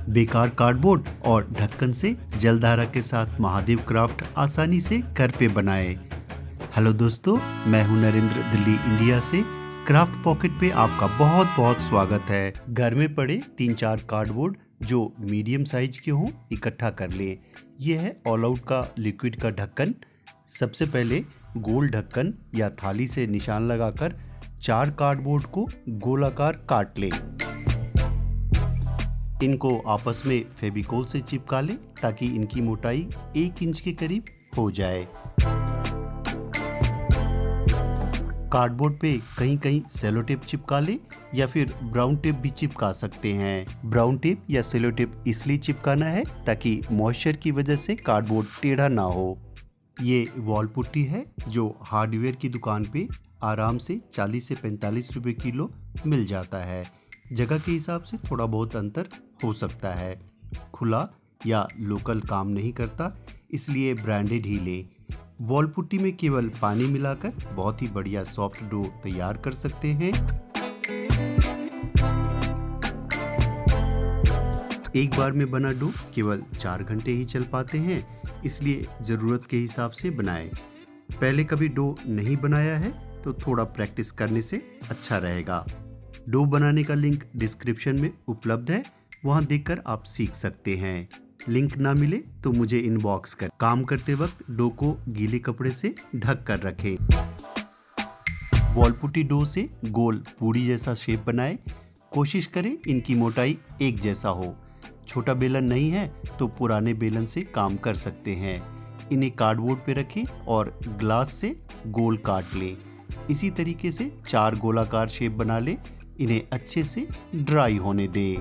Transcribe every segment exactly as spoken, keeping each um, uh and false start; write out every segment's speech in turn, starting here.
बेकार कार्डबोर्ड और ढक्कन से जलधारा के साथ महादेव क्राफ्ट आसानी से घर पे बनाए। हेलो दोस्तों, मैं हूं नरेंद्र, दिल्ली इंडिया से। क्राफ्ट पॉकेट पे आपका बहुत बहुत स्वागत है। घर में पड़े तीन चार कार्डबोर्ड जो मीडियम साइज के हों इकट्ठा कर लें। यह है ऑल आउट का लिक्विड का ढक्कन। सबसे पहले गोल ढक्कन या थाली से निशान लगाकर चार कार्डबोर्ड को गोलाकार काट लें। इनको आपस में फेविकोल से चिपका लें ताकि इनकी मोटाई एक इंच के करीब हो जाए। कार्डबोर्ड पे कहीं कहीं सेलो टेप चिपका लें या फिर ब्राउन टेप भी चिपका सकते हैं। ब्राउन टेप या सेलो टेप इसलिए चिपकाना है ताकि मॉइस्चर की वजह से कार्डबोर्ड टेढ़ा ना हो। ये वॉल पुट्टी है जो हार्डवेयर की दुकान पे आराम से चालीस से पैंतालीस रुपए किलो मिल जाता है। जगह के हिसाब से थोड़ा बहुत अंतर हो सकता है। खुला या लोकल काम नहीं करता, इसलिए ब्रांडेड ही लें। वॉल पुट्टी में केवल पानी मिलाकर बहुत ही बढ़िया सॉफ्ट डो तैयार कर सकते हैं। एक बार में बना डो केवल चार घंटे ही चल पाते हैं, इसलिए ज़रूरत के हिसाब से बनाएं। पहले कभी डो नहीं बनाया है तो थोड़ा प्रैक्टिस करने से अच्छा रहेगा। डो बनाने का लिंक डिस्क्रिप्शन में उपलब्ध है, वहां देखकर आप सीख सकते हैं। लिंक ना मिले तो मुझे इनबॉक्स कर। काम करते वक्त डो को गीले कपड़े से ढक कर रखें। वॉल पुट्टी डो से गोल पूरी जैसा शेप बनाएं। कोशिश करें इनकी मोटाई एक जैसा हो। छोटा बेलन नहीं है तो पुराने बेलन से काम कर सकते हैं। इन्हें कार्डबोर्ड पे रखें और ग्लास से गोल काट लें। इसी तरीके से चार गोलाकार शेप बना लें। इन्हें अच्छे से ड्राई होने दें।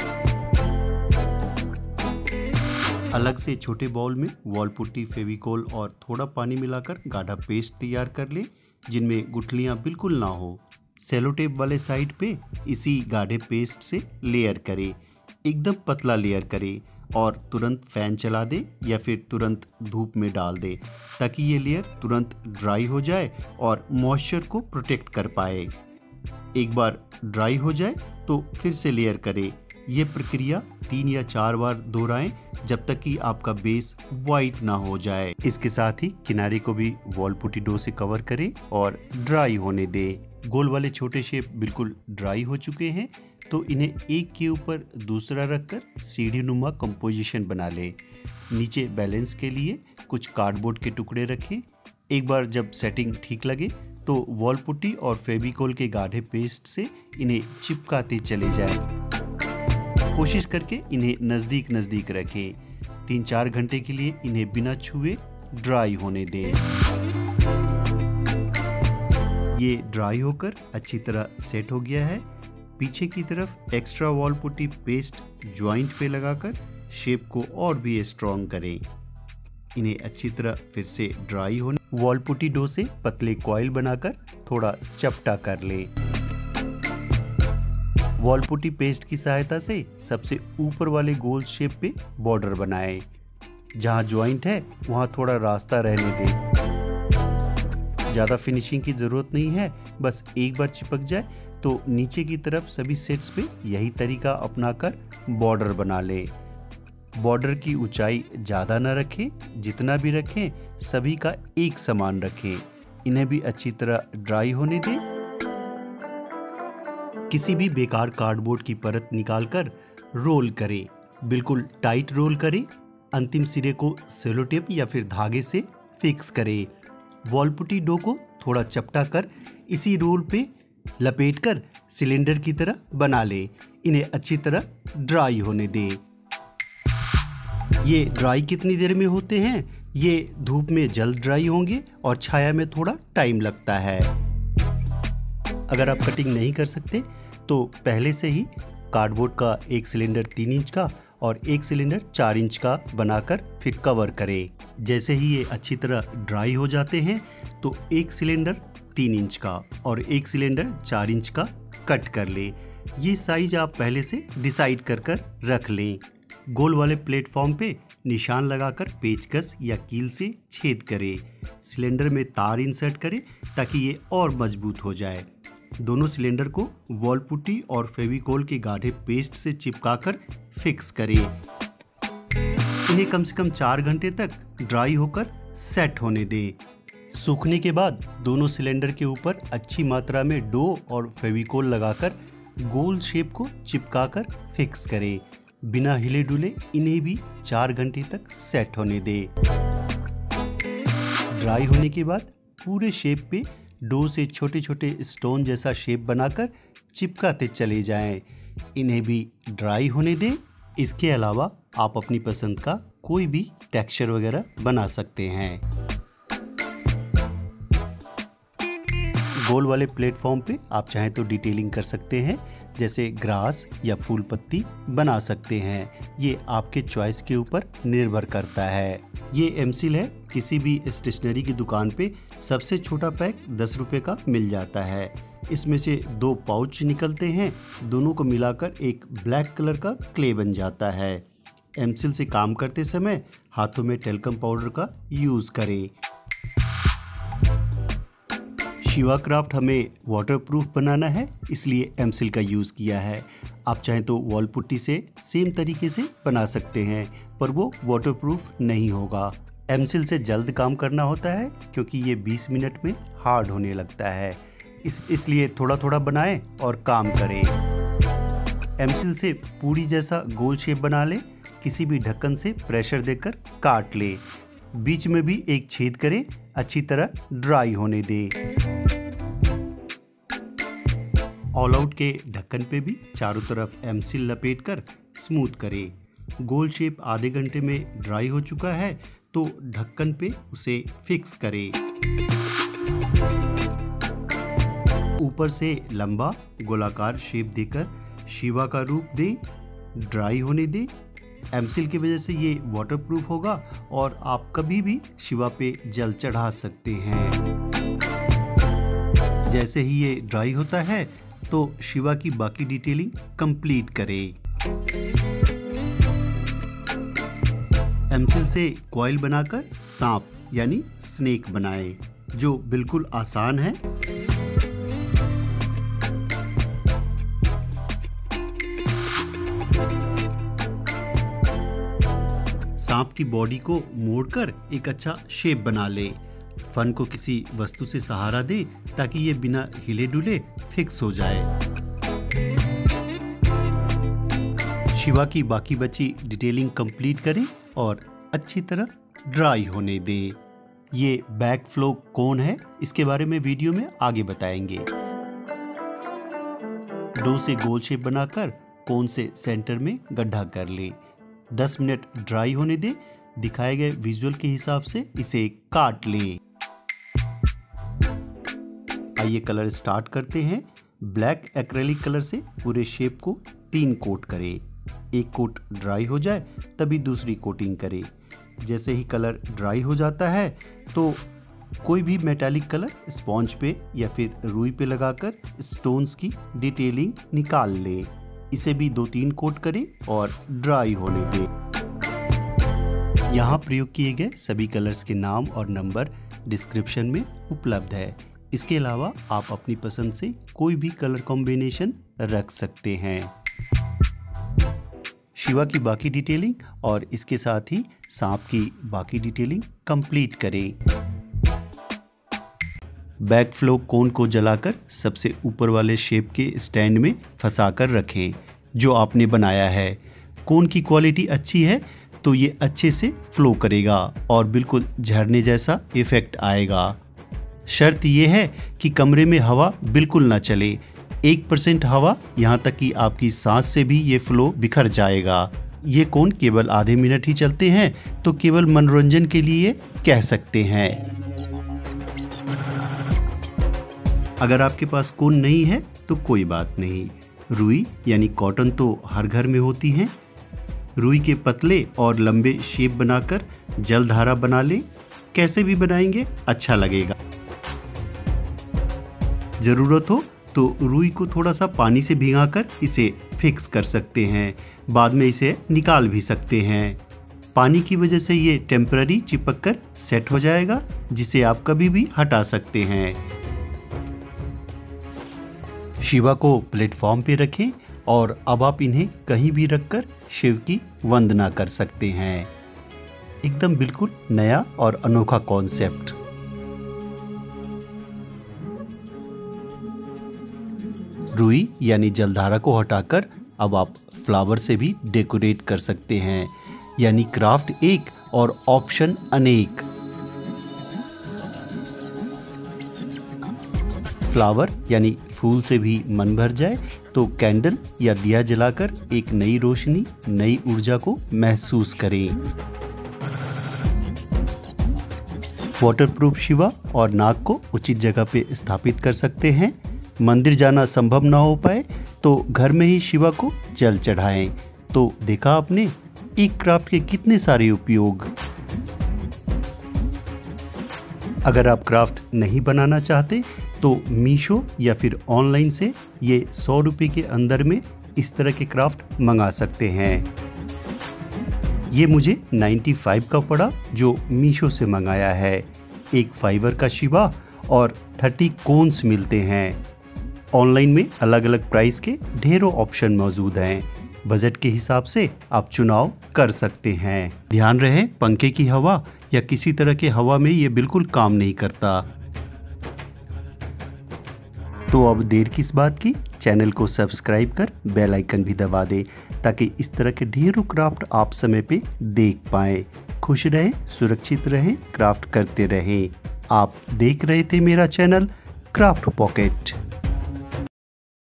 अलग से छोटे बाउल में वॉल पुट्टी, फेविकोल और थोड़ा पानी मिलाकर गाढ़ा पेस्ट तैयार कर लें जिनमें गुठलियां बिल्कुल ना हो। सेलो टेप वाले साइड पे इसी गाढ़े पेस्ट से लेयर करें। एकदम पतला लेयर करें और तुरंत फैन चला दें या फिर तुरंत धूप में डाल दें ताकि ये लेयर तुरंत ड्राई हो जाए और मॉइस्चर को प्रोटेक्ट कर पाए। एक बार ड्राई हो जाए तो फिर से लेयर करें। ये प्रक्रिया तीन या चार बार दोहराएं जब तक कि आपका बेस वाइट ना हो जाए। इसके साथ ही किनारे को भी वॉल पुट्टी डो से कवर करें और ड्राई होने दें। गोल वाले छोटे शेप बिल्कुल ड्राई हो चुके हैं तो इन्हें एक के ऊपर दूसरा रखकर सीढ़ी नुमा कंपोजिशन बना लें। नीचे बैलेंस के लिए कुछ कार्डबोर्ड के टुकड़े रखें। एक बार जब सेटिंग ठीक लगे तो वॉल पुट्टी और फेविकोल के गाढ़े पेस्ट से इन्हें चिपकाते चले जाएं। कोशिश करके इन्हें नज़दीक नज़दीक रखें। तीन चार घंटे के लिए इन्हें बिना छुए ड्राई होने दें। ये ड्राई होकर अच्छी तरह सेट हो गया है। पीछे की तरफ extra wall putty paste joint पे लगाकर शेप को और भी स्ट्रॉन्ग करें। इन्हें अच्छी तरह फिर से ड्राई होने वॉल पुट्टी डो से पतले कॉइल बनाकर थोड़ा चपटा कर लें। वॉल पुट्टी पेस्ट की सहायता से सबसे ऊपर वाले गोल शेप पे बॉर्डर बनाएं। जहां ज्वाइंट है वहां थोड़ा रास्ता रहने दें। ज़्यादा फिनिशिंग की ज़रूरत नहीं है, बस एक बार चिपक जाए तो नीचे की तरफ सभी सेट्स पे यही तरीका अपनाकर बॉर्डर बना लें। बॉर्डर की ऊंचाई ज़्यादा न रखें, जितना भी रखें सभी का एक समान रखें। इन्हें भी अच्छी तरह ड्राई होने दें। किसी भी बेकार कार्डबोर्ड की परत निकालकर रोल करें। बिल्कुल टाइट रोल करें। अंतिम सिरे को सेलो टेप या फिर धागे से फिक्स करें। वॉल पुट्टी डो को थोड़ा चपटा कर इसी रोल पे लपेटकर सिलेंडर की तरह बना लें। इन्हें अच्छी तरह ड्राई होने दें। ये ड्राई कितनी देर में होते हैं? ये धूप में जल्द ड्राई होंगे और छाया में थोड़ा टाइम लगता है। अगर आप कटिंग नहीं कर सकते तो पहले से ही कार्डबोर्ड का एक सिलेंडर तीन इंच का और एक सिलेंडर चार इंच का बनाकर फिर कवर करें। जैसे ही ये अच्छी तरह ड्राई हो जाते हैं तो एक सिलेंडर तीन इंच का और एक सिलेंडर चार इंच का कट कर लें। ये साइज आप पहले से डिसाइड कर कर रख लें। गोल वाले प्लेटफॉर्म पे निशान लगाकर पेचकस या कील से छेद करें। सिलेंडर में तार इंसर्ट करें ताकि ये और मजबूत हो जाए। दोनों सिलेंडर को वॉल पुट्टी और फेविकोल के गाढ़े पेस्ट से चिपकाकर फिक्स करें। इन्हें कम से कम चार घंटे तक ड्राई होकर सेट होने दें। सूखने के बाद दोनों सिलेंडर के ऊपर अच्छी मात्रा में डो और फेविकोल लगाकर गोल शेप को चिपकाकर फिक्स करें। बिना हिले डुले इन्हें भी चार घंटे तक सेट होने दें। ड्राई होने के बाद पूरे शेप पे डो से छोटे छोटे स्टोन जैसा शेप बनाकर चिपकाते चले जाएं। इन्हें भी ड्राई होने दें। इसके अलावा आप अपनी पसंद का कोई भी टेक्सचर वगैरह बना सकते हैं। गोल वाले प्लेटफॉर्म पे आप चाहें तो डिटेलिंग कर सकते हैं, जैसे ग्रास या फूल पत्ती बना सकते हैं। ये आपके चॉइस के ऊपर निर्भर करता है। ये एमसील है, किसी भी स्टेशनरी की दुकान पे सबसे छोटा पैक दस रुपये का मिल जाता है। इसमें से दो पाउच निकलते हैं, दोनों को मिलाकर एक ब्लैक कलर का क्ले बन जाता है। एमसील से काम करते समय हाथों में टेल्कम पाउडर का यूज़ करें। शिवा क्राफ्ट हमें वाटरप्रूफ बनाना है, इसलिए एमसील का यूज़ किया है। आप चाहें तो वॉल पुट्टी से सेम तरीके से बना सकते हैं, पर वो वाटरप्रूफ नहीं होगा। एमसील से जल्द काम करना होता है क्योंकि ये बीस मिनट में हार्ड होने लगता है। इस इसलिए थोड़ा थोड़ा बनाएं और काम करें। एमसील से पूरी जैसा गोल शेप बना लें। किसी भी ढक्कन से प्रेशर देकर काट लें। बीच में भी एक छेद करें, अच्छी तरह ड्राई होने दें। ऑल आउट के ढक्कन पे भी चारों तरफ एमसील लपेटकर स्मूथ करें। गोल शेप आधे घंटे में ड्राई हो चुका है तो ढक्कन पे उसे फिक्स करें। ऊपर से लंबा गोलाकार शेप देकर शिवा का रूप दें, ड्राई होने दें। एमसील की वजह से ये वाटरप्रूफ होगा और आप कभी भी शिवा पे जल चढ़ा सकते हैं। जैसे ही ये ड्राई होता है तो शिवा की बाकी डिटेलिंग कंप्लीट करें। एमसील से कॉइल बनाकर सांप यानी स्नेक बनाएं, जो बिल्कुल आसान है। सांप की बॉडी को मोड़कर एक अच्छा शेप बना ले। फन को किसी वस्तु से सहारा दे ताकि ये बिना हिले डुले फिक्स हो जाए। शिवा की बाकी बची डिटेलिंग कंप्लीट करें और अच्छी तरह ड्राई होने दें। ये बैक फ्लो कोन है, इसके बारे में वीडियो में आगे बताएंगे। डो से गोल शेप बनाकर कोन से सेंटर में गड्ढा कर लें। दस मिनट ड्राई होने दें। दिखाए गए विजुअल के हिसाब से इसे काट लें। आइए कलर स्टार्ट करते हैं। ब्लैक एक्रेलिक कलर से पूरे शेप को तीन कोट करें। एक कोट ड्राई हो जाए तभी दूसरी कोटिंग करें। जैसे ही कलर ड्राई हो जाता है तो कोई भी मेटालिक कलर स्पॉन्ज पे या फिर रुई पे लगाकर स्टोन्स की डिटेलिंग निकाल लें। इसे भी दो तीन कोट करें और ड्राई होने दें। यहाँ प्रयोग किए गए सभी कलर्स के नाम और नंबर डिस्क्रिप्शन में उपलब्ध है। इसके अलावा आप अपनी पसंद से कोई भी कलर कॉम्बिनेशन रख सकते हैं। शिवा की बाकी डिटेलिंग और इसके साथ ही सांप की बाकी डिटेलिंग कंप्लीट करें। बैक फ्लो कोन को जलाकर सबसे ऊपर वाले शेप के स्टैंड में फंसाकर रखें जो आपने बनाया है। कोन की क्वालिटी अच्छी है तो ये अच्छे से फ्लो करेगा और बिल्कुल झरने जैसा इफेक्ट आएगा। शर्त ये है कि कमरे में हवा बिल्कुल ना चले। एक परसेंट हवा, यहाँ तक कि आपकी सांस से भी ये फ्लो बिखर जाएगा। ये कोन केवल आधे मिनट ही चलते हैं तो केवल मनोरंजन के लिए कह सकते हैं। अगर आपके पास कोन नहीं है तो कोई बात नहीं। रुई यानी कॉटन तो हर घर में होती हैं। रुई के पतले और लंबे शेप बनाकर जलधारा बना लें। कैसे भी बनाएंगे अच्छा लगेगा। ज़रूरत हो तो रुई को थोड़ा सा पानी से भिगाकर इसे फिक्स कर सकते हैं। बाद में इसे निकाल भी सकते हैं। पानी की वजह से ये टेम्पररी चिपक कर सेट हो जाएगा, जिसे आप कभी भी हटा सकते हैं। शिवा को प्लेटफॉर्म पे रखें और अब आप इन्हें कहीं भी रखकर शिव की वंदना कर सकते हैं। एकदम बिल्कुल नया और अनोखा कॉन्सेप्ट। रुई यानी जलधारा को हटाकर अब आप फ्लावर से भी डेकोरेट कर सकते हैं, यानी क्राफ्ट एक और ऑप्शन अनेक। फ्लावर यानी फूल से भी मन भर जाए तो कैंडल या दिया जलाकर एक नई रोशनी, नई ऊर्जा को महसूस करें। वाटरप्रूफ शिवा और नाग को उचित जगह पे स्थापित कर सकते हैं। मंदिर जाना संभव ना हो पाए तो घर में ही शिवा को जल चढ़ाएं। तो देखा आपने एक क्राफ्ट के कितने सारे उपयोग। अगर आप क्राफ्ट नहीं बनाना चाहते तो मीशो या फिर ऑनलाइन से ये सौ रुपये के अंदर में इस तरह के क्राफ्ट मंगा सकते हैं। ये मुझे पचानवे का पड़ा जो मीशो से मंगाया है। एक फाइबर का शिवा और तीस कोन्स मिलते हैं। ऑनलाइन में अलग अलग प्राइस के ढेरों ऑप्शन मौजूद हैं। बजट के हिसाब से आप चुनाव कर सकते हैं। ध्यान रहे पंखे की हवा या किसी तरह के हवा में ये बिल्कुल काम नहीं करता। तो अब देर किस बात की, चैनल को सब्सक्राइब कर बेल आइकन भी दबा दे ताकि इस तरह के ढेरों क्राफ्ट आप समय पे देख पाएं। खुश रहें, सुरक्षित रहें, क्राफ्ट करते रहें। आप देख रहे थे मेरा चैनल क्राफ्ट पॉकेट।